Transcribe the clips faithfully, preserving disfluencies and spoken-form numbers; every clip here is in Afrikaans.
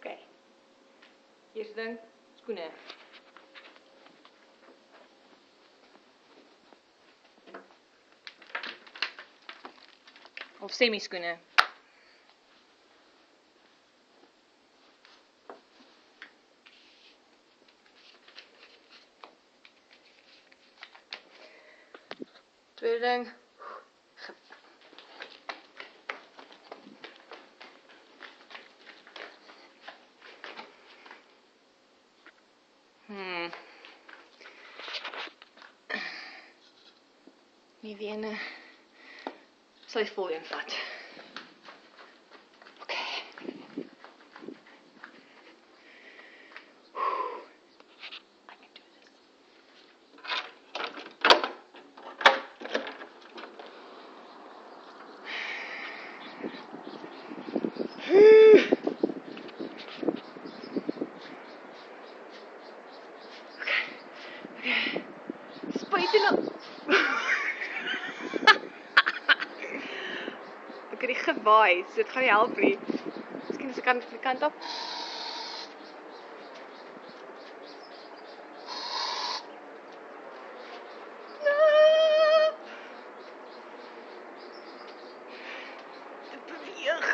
Okay. Eerste ding, skoene. Of semi-skoene. Tweede ding. Hmm. Nie weer ene. Sal jy vol een vat. Okay. I can do this. Spuit en op. Ek het die gewaai, so dit gaan nie help nie. Miskien as ek kan van die kant af. Dit beweeg.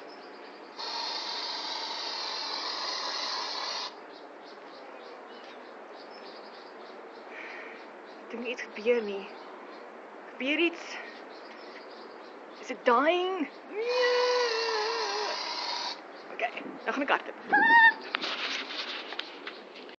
Ek dink iets gebeur nie. Gebeur iets. Is it dying? Okay, nou gaan ek hardloop.